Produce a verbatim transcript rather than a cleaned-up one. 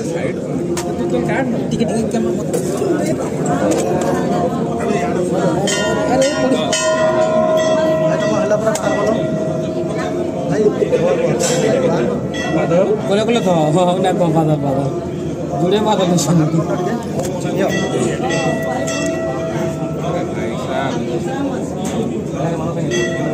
टिके टिके कैमरा मत अरे कोले कोले तो हो ना को फादर फादर जुड़े मा को सुन यो